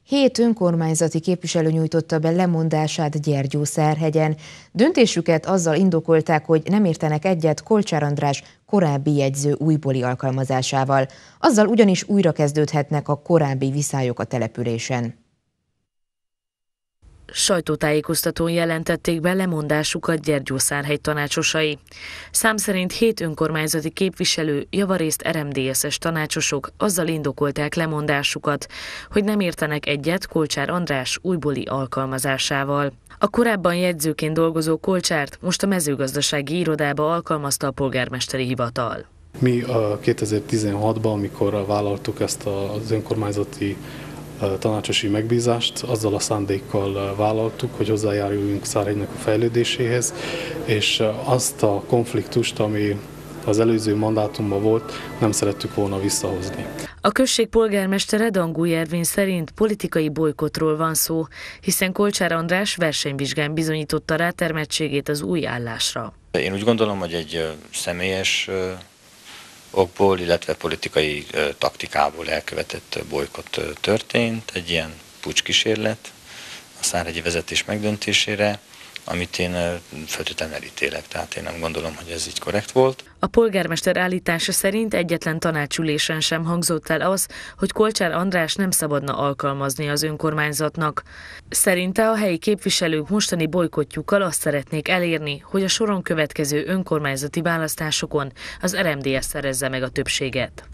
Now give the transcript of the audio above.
7 önkormányzati képviselő nyújtotta be lemondását Gyergyószárhegyen. Döntésüket azzal indokolták, hogy nem értenek egyet Kolcsár András korábbi jegyző újbóli alkalmazásával. Azzal ugyanis újra kezdődhetnek a korábbi viszályok a településen. Sajtótájékoztatón jelentették be lemondásukat Gyergyószárhegy tanácsosai. Szám szerint 7 önkormányzati képviselő, javarészt RMDSZ-es tanácsosok azzal indokolták lemondásukat, hogy nem értenek egyet Kolcsár András újbóli alkalmazásával. A korábban jegyzőként dolgozó Kolcsárt most a mezőgazdasági irodába alkalmazta a polgármesteri hivatal. Mi 2016-ban, amikor vállaltuk ezt az önkormányzati tanácsosi megbízást, azzal a szándékkal vállaltuk, hogy hozzájáruljunk Szárhegynek a fejlődéséhez, és azt a konfliktust, ami az előző mandátumban volt, nem szerettük volna visszahozni. A község polgármestere Dangúj Ervin szerint politikai bolykottról van szó, hiszen Kolcsár András versenyvizsgán bizonyította rátermettségét az új állásra. Én úgy gondolom, hogy egy személyes okból, illetve politikai taktikából elkövetett bolykott történt, egy ilyen pucskísérlet a szárhegyi vezetés megdöntésére, amit én feltétlenül elítélek, tehát én nem gondolom, hogy ez így korrekt volt. A polgármester állítása szerint egyetlen tanácsülésen sem hangzott el az, hogy Kolcsár András nem szabadna alkalmazni az önkormányzatnak. Szerinte a helyi képviselők mostani bolykottjukkal azt szeretnék elérni, hogy a soron következő önkormányzati választásokon az RMDSZ szerezze meg a többséget.